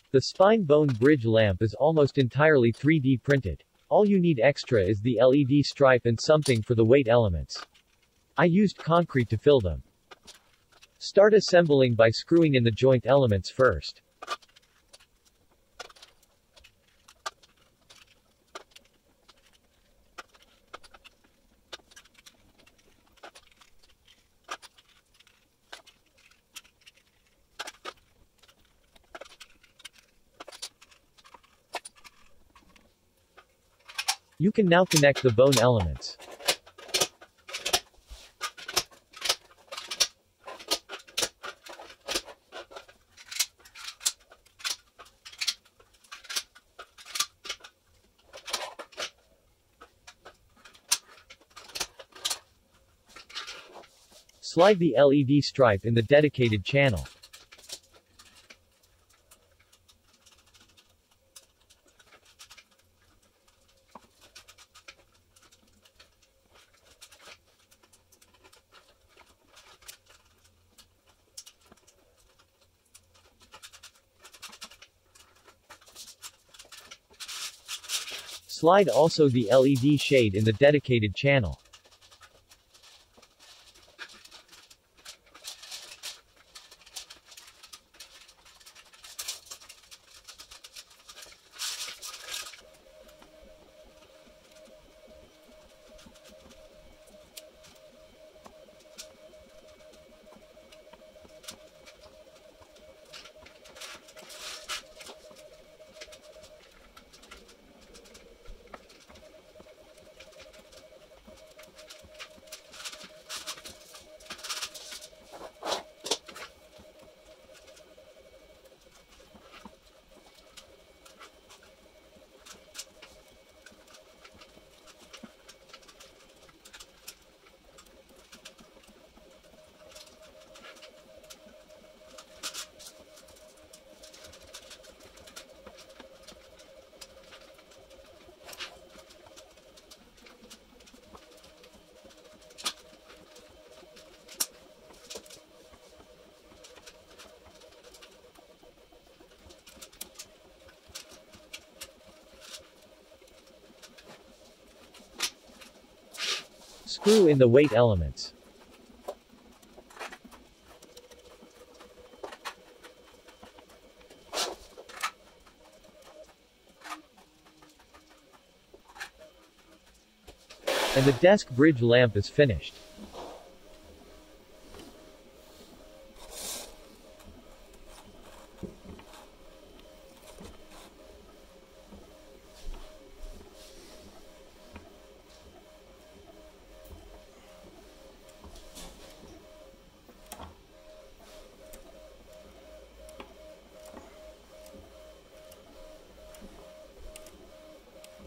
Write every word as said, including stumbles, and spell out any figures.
The spine bone bridge lamp is almost entirely three D printed. All you need extra is the L E D stripe and something for the weight elements. I used concrete to fill them. Start assembling by screwing in the joint elements first. You can now connect the bone elements. Slide the L E D stripe in the dedicated channel. Slide also the L E D shade in the dedicated channel. Screw in the weight elements. And the desk bridge lamp is finished.